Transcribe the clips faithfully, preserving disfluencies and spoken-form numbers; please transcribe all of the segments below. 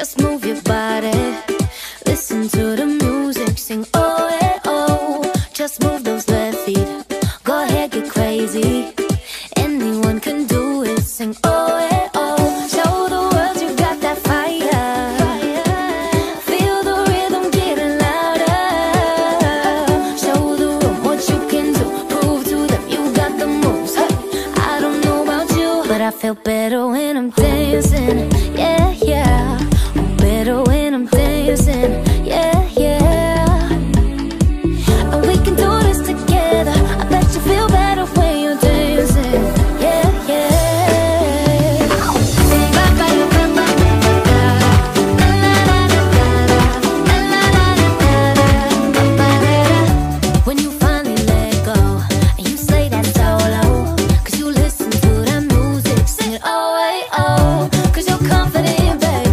Just move your body, listen to the music, sing oh yeah oh. Just move those left feet, go ahead get crazy. Anyone can do it, sing oh yeah oh. Show the world you got that fire, feel the rhythm getting louder. Show the room what you can do, prove to them you got the moves. Hey, I don't know about you, but I feel better when I'm dancing, yeah yeah. Better when I'm dancing, yeah, yeah. And we can do this together, I bet you feel better when you're dancing, yeah, yeah. When you finally let go, and you slay that solo, cause you listen to that music, sing it oh, hey, oh. Cause you're confident, babe.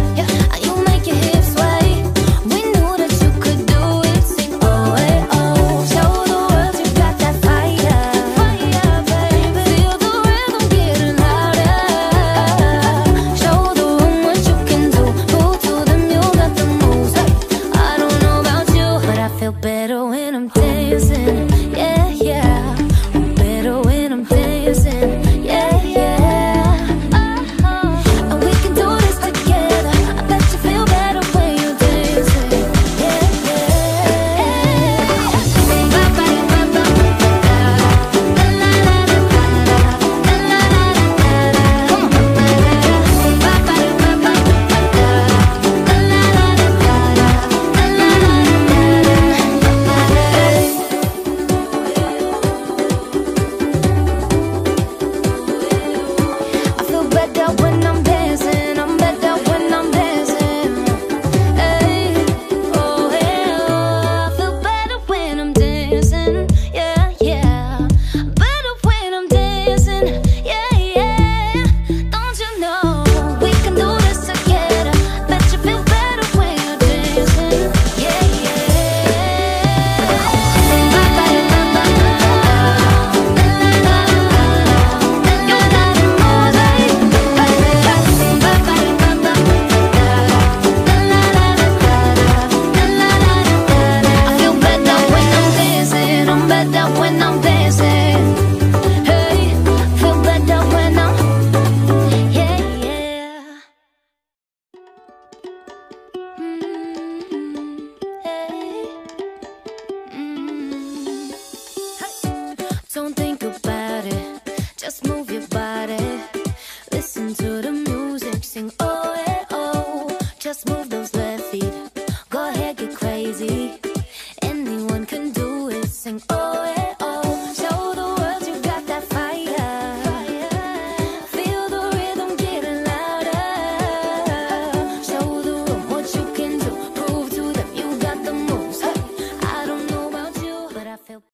Better when I'm dancing, yeah, yeah. Better when I'm dancing, yeah, yeah. And we can do this together, I bet you feel better when you're dancing, yeah, when I'm dancing, I'm better when I'm dancing. Hey, oh yeah, I feel better when I'm dancing, yeah, yeah. Better when I'm dancing, yeah, yeah. Don't you know we can do this together? Bet you feel better when you're dancing, yeah, when I'm dancing, hey, feel better when I'm, yeah, yeah. Mm-hmm. Hey. Mm-hmm. Hey. Don't think about it, just move your body, listen to the music, sing oh yeah oh. Just move the